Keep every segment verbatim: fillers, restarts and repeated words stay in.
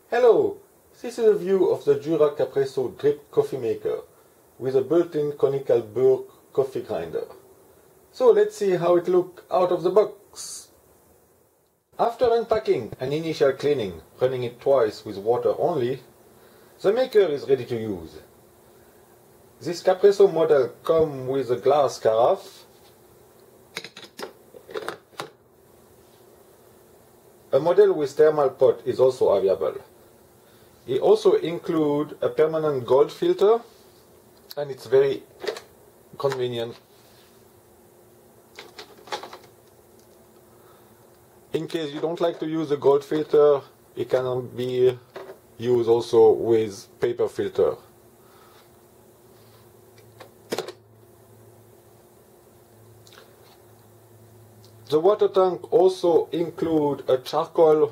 Hello, this is a view of the Jura Capresso drip coffee maker with a built-in conical burr coffee grinder. So let's see how it looks out of the box. After unpacking and initial cleaning, running it twice with water only, the maker is ready to use. This Capresso model comes with a glass carafe, a model with thermal pot is also available. It also includes a permanent gold filter, and it's very convenient. In case you don't like to use a gold filter, it can be used also with paper filter. The water tank also includes a charcoal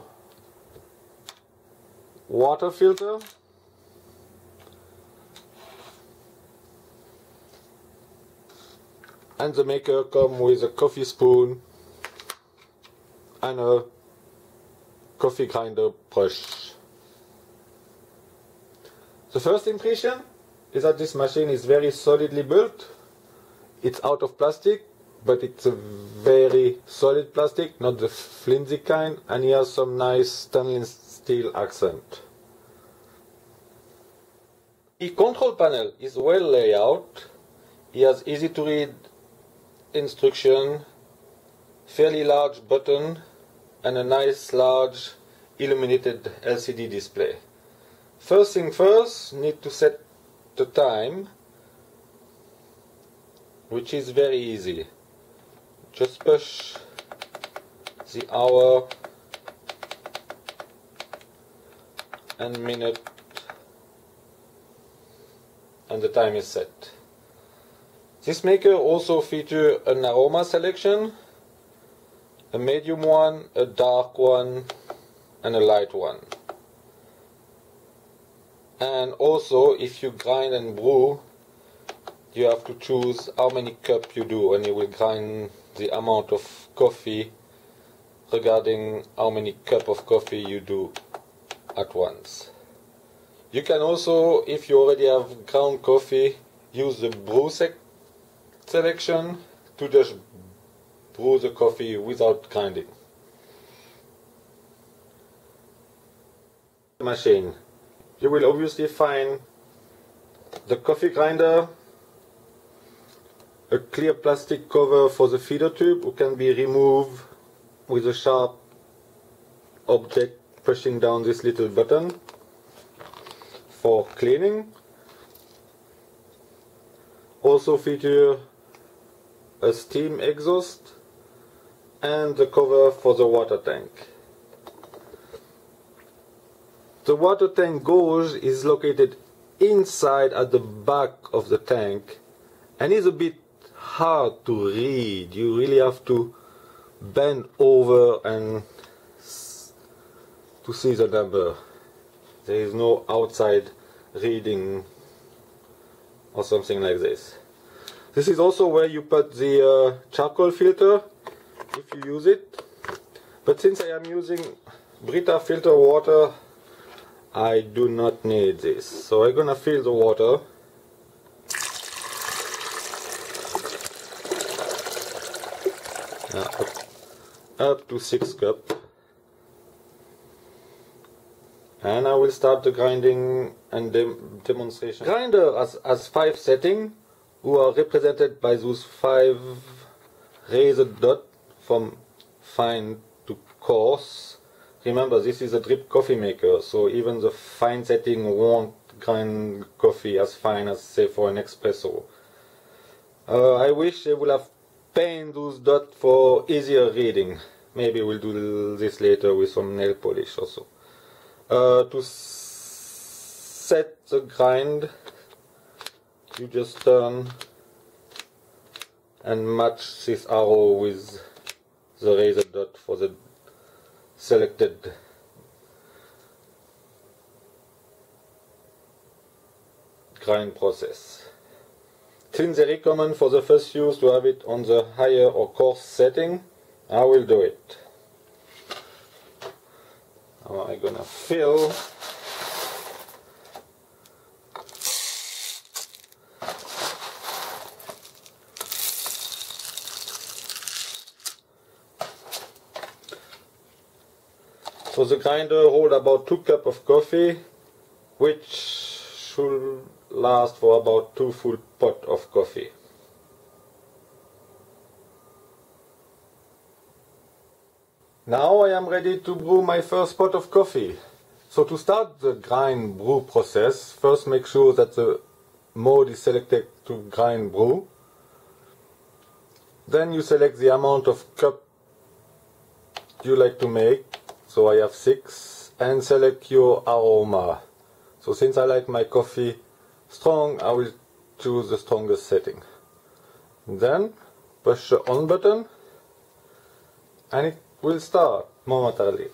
water filter, and the maker comes with a coffee spoon and a coffee grinder brush. The first impression is that this machine is very solidly built. It's out of plastic, but it's a very solid plastic, not the flimsy kind, and he has some nice stainless steel accent. The control panel is well laid out. He has easy to read instruction, fairly large button, and a nice large illuminated L C D display. First thing first, need to set the time, which is very easy. Just push the hour and minute, and the time is set. This maker also features an aroma selection, a medium one, a dark one, and a light one. And also, if you grind and brew, you have to choose how many cups you do, and you will grind the amount of coffee regarding how many cups of coffee you do at once. You can also, if you already have ground coffee, use the brew sec selection to just brew the coffee without grinding. Machine. You will obviously find the coffee grinder, a clear plastic cover for the feeder tube, which can be removed with a sharp object pushing down this little button for cleaning. Also feature a steam exhaust and the cover for the water tank. The water tank gauge is located inside at the back of the tank and is a bit hard to read. You really have to bend over and to see the number. There is no outside reading or something like this. This is also where you put the uh, charcoal filter if you use it, but since I am using Brita filter water, I do not need this. So I'm gonna fill the water. Uh, up, up to six cups. And I will start the grinding and dem demonstration. Grinder has, has five settings, who are represented by those five raised dots from fine to coarse. Remember, this is a drip coffee maker, so even the fine setting won't grind coffee as fine as, say, for an espresso. Uh, I wish they would have painted those dots for easier reading. Maybe we'll do this later with some nail polish also. Uh, to set the grind, you just turn and match this arrow with the razor dot for the selected grind process. Since they recommend for the first use to have it on the higher or coarse setting, I will do it. Now I'm gonna fill. So the grinder hold about two cups of coffee, which should last for about two full pot of coffee. Now I am ready to brew my first pot of coffee. So to start the grind brew process, first make sure that the mode is selected to grind brew. Then you select the amount of cup you like to make. So I have six, and select your aroma. So since I like my coffee strong, I will choose the strongest setting. Then push the on button and it will start momentarily.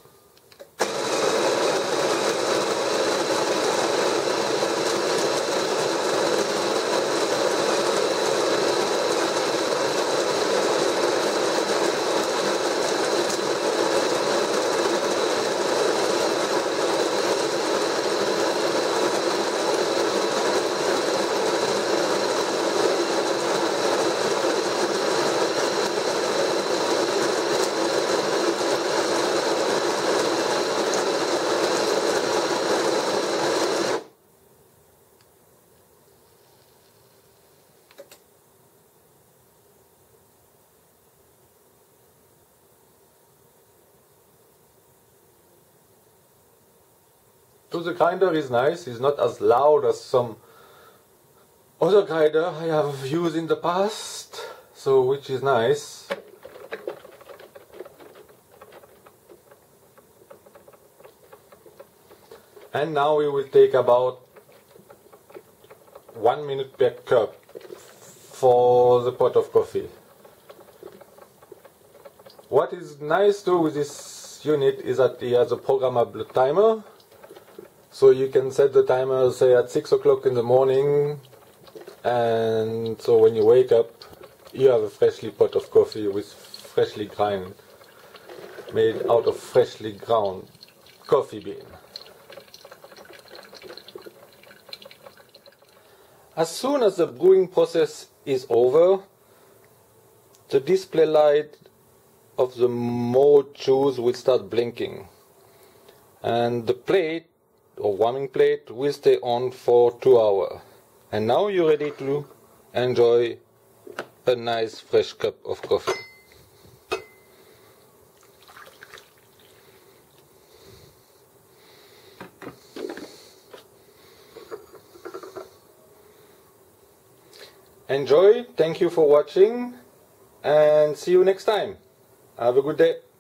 So the grinder is nice, it's not as loud as some other grinder I have used in the past, so which is nice. And now we will take about one minute per cup for the pot of coffee. What is nice too with this unit is that it has a programmable timer. So you can set the timer, say, at six o'clock in the morning, and so when you wake up, you have a freshly pot of coffee with freshly grind, made out of freshly ground coffee bean. As soon as the brewing process is over, the display light of the mode choose will start blinking, and the plate or warming plate will stay on for two hours. And now you're ready to enjoy a nice fresh cup of coffee. Enjoy, thank you for watching, and see you next time. Have a good day.